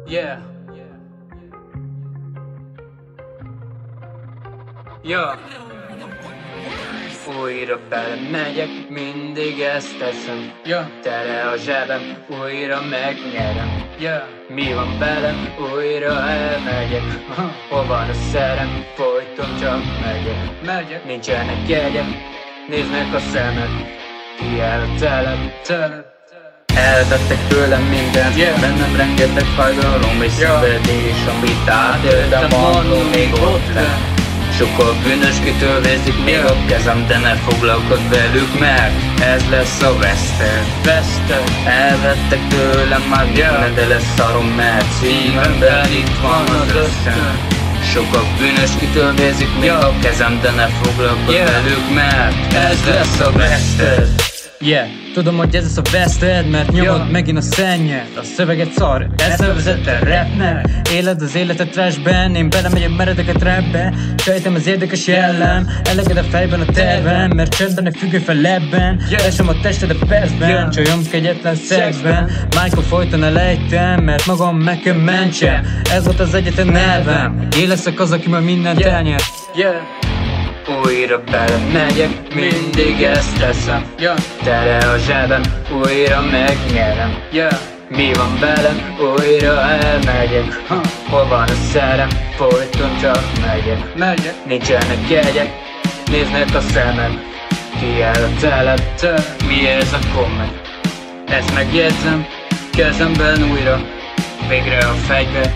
Yeah. Ja. Újra belemegyek, mindig ezt teszem. Ja. Tele a zsebem, újra megnyerem. Ja. Mi van velem, újra elmegyek. Hol van a szerem, folyton csak megyek. Nincsenek jegyek, nézd meg a szemed. Kiáll a telep. Elvettek tőlem mindent, bennem rengeteg fájdalom és szenvedés, amit átéltem annól még ott lenn. Sokkal bűnös kitől vérzik még a kezem, de ne foglalkozz velük, mert ez lesz a veszted. Elvettek tőlem már mindent, de lesz szarom, mert szívemben itt van az összem. Sokkal bűnös kitől vérzik még a kezem, de ne foglalkozz velük, mert ez lesz a veszted. Yeah, tudom, hogy ez lesz a veszted, mert nyomod megint a szennyet. A szöveget szar, ez nevezette rapnek. Éled az életet trashben, én belemegyek meredek a trapbe. Sejtem az érdekes jellem, eleged a fejben a tervem, mert csendben egy függő fel lebben. Lesem a tested a percben, csajom kegyetlen szexben. Michael folyton elejtem, mert magam meg kell mentsem. Ez volt az egyetlen nervem, én leszek az, aki majd mindent elnyer. Újra belemegyek, mindig ezt teszem. Tele a zsebem, újra megnyerem. Mi van velem, újra elmegyek. Hol van a szerem, folyton csak megyek. Nincsenek jegyek, néznek a szemed. Kiáll a telep, mi ez a komment? Ezt megjegyzem, kezemben újra. Végre a fegyver.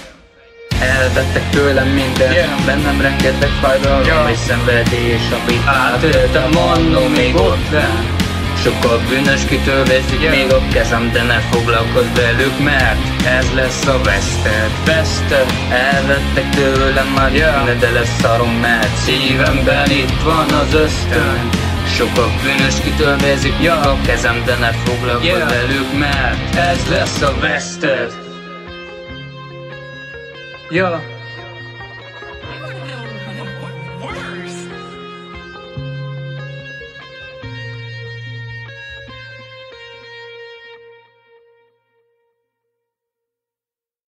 Elvettek tőlem mindent, bennem rengeteg fájdalom és szenvedés, amit átéltem annól még ott lenn. Sokkal bűnös kitől vérzik még a kezem, de ne foglalkozz velük, mert ez lesz a veszted. Elvettek tőlem már mindent, de lesz szarom, mert szívemben itt van az ösztön. Sokkal bűnös kitől vérzik még a kezem, de ne foglalkozz velük, mert ez lesz a veszted. Ja.